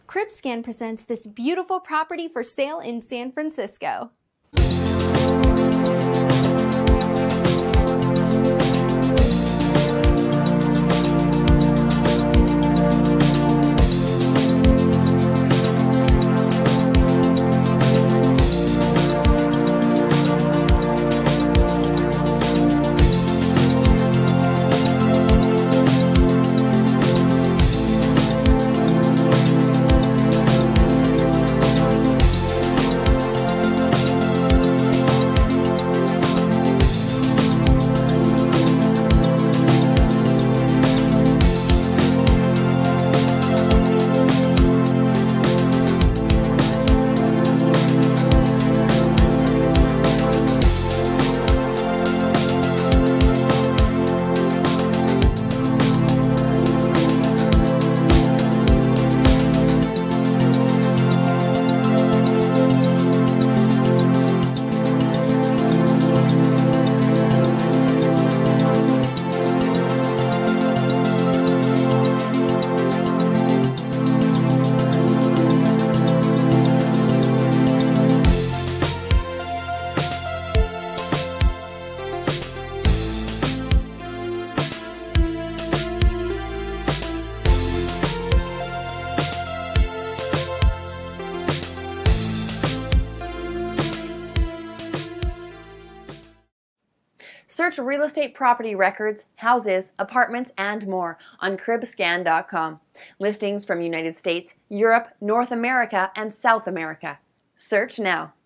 Cribscan presents this beautiful property for sale in San Francisco. Search real estate property records, houses, apartments, and more on Cribscan.com. Listings from United States, Europe, North America, and South America. Search now.